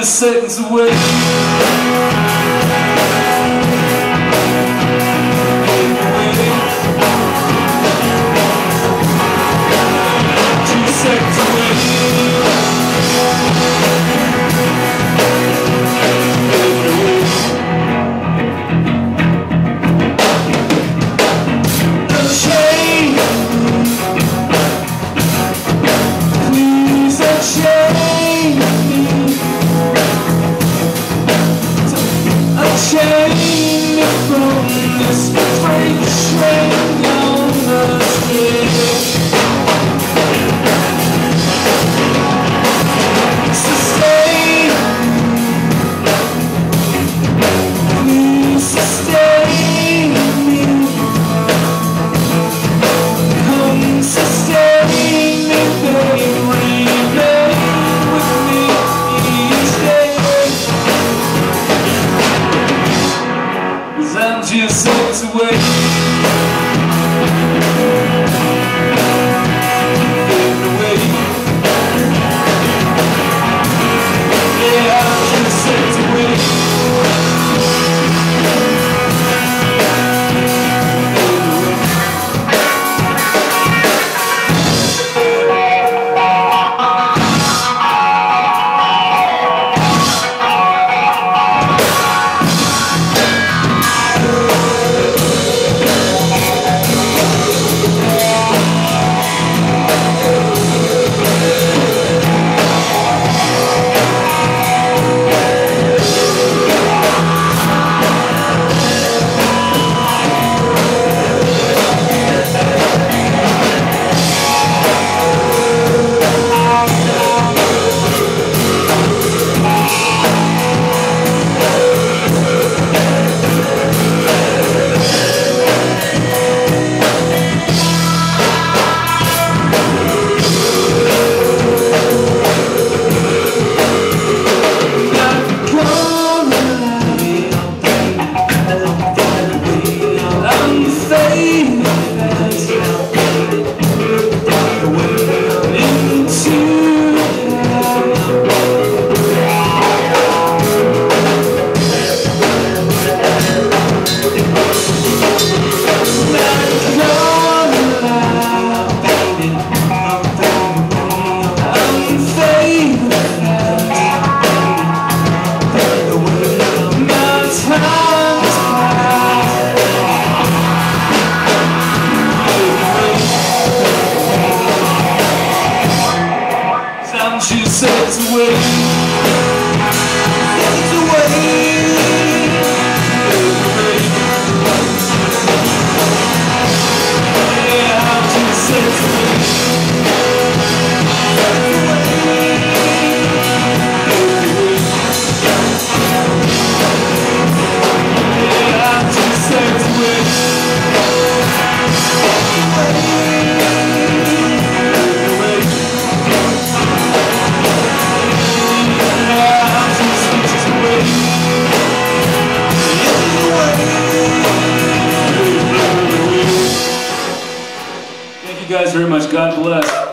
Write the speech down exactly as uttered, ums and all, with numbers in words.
just seconds away. Two seconds Chain me from this freight train on the street. Sustain, please sustain me. Come sustain me, babe. Remain with me each day. I'm just seconds away. Fading away. Yeah, I'm just seconds away. Two seconds away. Seconds away. Yeah, I'm two seconds away. Yeah, I'm two seconds away. Thank you guys very much. God bless.